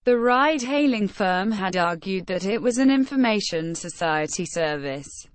The ride-hailing firm had argued that it was an information society service,